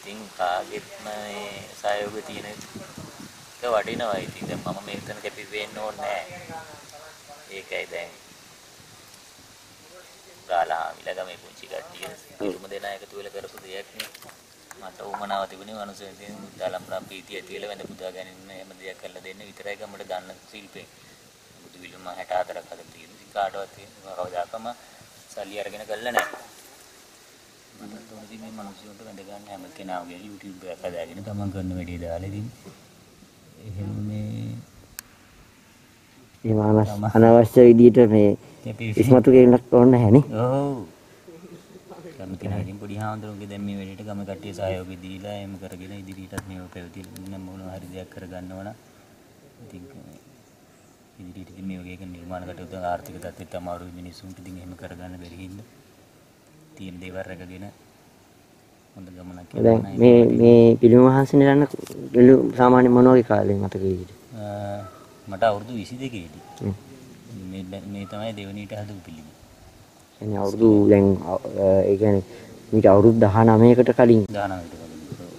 ඉතින් කාගෙත් මේ සහයෝගය තියෙන එක වටිනවා. ඉතින් දැන් මම මේකන කැපි වෙන්න ඕනේ නැහැ. ඒකයි දැන් ගාලා මිලගමේ පුංචි කට්ටිය කිරුම දෙනා එකතු වෙලා කරපු දෙයක් නේ. මට උමනාව තිබුණේ මනුස්සය ඉතින් දලම්රම් පීතිය ඇති වෙලා වැඳ පුදා ගැනීම එහෙම දෙයක් කරලා දෙන්න විතරයි ගමට ගන්න ශිල්පේ. බුදු විලුම 64ක් අද තියෙන. ඉතින් කාටවත් කවදාකම සල්ලි අරගෙන කළා නැහැ. මට තෝරන්නේ මේ මනුස්සයන්ට වැඳ ගන්න හැම කෙනාගේ YouTube එකක් හදාගෙන තමන් කරන වැඩේ දාලා ඉතින් එහෙම මේ අනවශ්‍ය විදියට මේ ඉස්මතු කෙනෙක් ඕන නැහැ නේ. ඔව්. ගම කෙනා ඉතින් පොඩි හාමුදුරුවෝගේ දැන් මේ වෙලෙට ගම කට්ටිය සහයෝගය දීලා එහෙම කරගෙන ඉදිරියටත් මේව පැවතිලා මොනවා හරි දෙයක් කරගන්න ඕන. ඉතින් ඉදිරියට ඉතින් මේ වගේ නිර්මාණ කටයුතු ආර්ථික තත්ත්වෙත් අමාරු මිනිස්සුන්ට ඉතින් එහෙම කරගන්න බැරි හින්දා තියෙන දේවල් රැකගෙන හොඳ ගමනක් දැන් මේ පිළිම වහන්සේ නිරන්න සාමාන්‍ය මොන වගේ කාලේ මතකෙයිද? මට අවුරුදු 22 මේ තමයි දෙවෙනිට හදපු පිළිම. එන්නේ අවුරුදු දැන් ඒ කියන්නේ මේක අවුරුදු 19කට කලින් 19කට කලින්.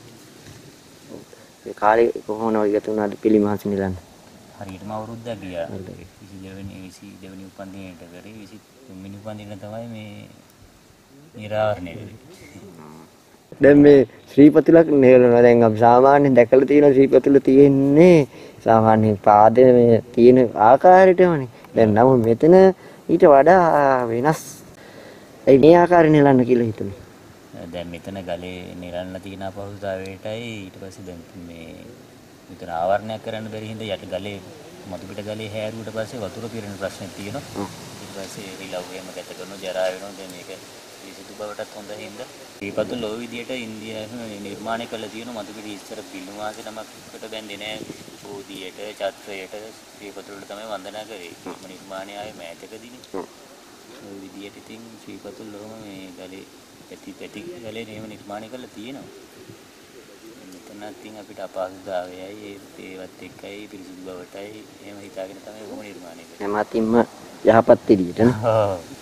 ඒ කාලේ කොහොමද ගත වුණාද පිළිම වහන්සේ නිරන්න? හරියටම අවුරුද්දක් ගියා. 22 වෙනි උපන්දිනේට කරේ 23 වෙනි උපන්දින තමයි මේ නිරාවරණය වෙන්නේ. දැන් මේ ශ්‍රීපතුලක් නෙලනවා. දැන් අපි සාමාන්‍යයෙන් දැකලා තියෙන ශ්‍රීපතුල තියෙන්නේ සාමාන්‍ය පාදයේ මේ තියෙන ආකාරයටමනේ. දැන් නමුත් මෙතන ඊට වඩා වෙනස්. ඒ මේ ආකාරය නෙලන්න කියලා හිතුනේ. දැන් මෙතන ගලේ නිරන්න තියෙන අපහසුතාවයටයි ඊට පස්සේ දැන් මේ මෙතන ආවරණයක් කරන්න බැරි හින්දා යට ගලේ මතු පිට ගලේ හැරුවට පස්සේ වතුර පිරෙන ප්‍රශ්නයක් තියෙනවා. ඊට පස්සේ රිලව් එහෙම ගත කරනවා ජරා වෙනවා. දැන් මේක විසිතු බවටත් හොඳ හින්දා ශ්‍රීපතුල් ලෝ විදියට ඉන්දියාවේ නිර්මාණය කළ තියෙන මතු පිට ඉස්සර පිළිම වාසේ නමකට බැඳේ නෑ. බෝධියට චත්‍රයට ශ්‍රීපතුල්ට තමයි වන්දනා කරේ. මේ නිර්මාණය ආයේ මෑතකදීනේ. ඔය විදියට ඉතින් ශ්‍රීපතුල් ලෝම මේ ගලේ පැති ගලේ එහෙම නිර්මාණය කරලා තියෙනවා. මෙතන ඉතින් අපිට අපහසුතාවයයි ඒවත් එක්කයි පිරිසුදු බවටයි එහෙම හිතාගෙන තමයි ඔහොම නිර්මාණය කරන්නේ. හැමතින්ම යහපත් විදියට නේ. ඔව්.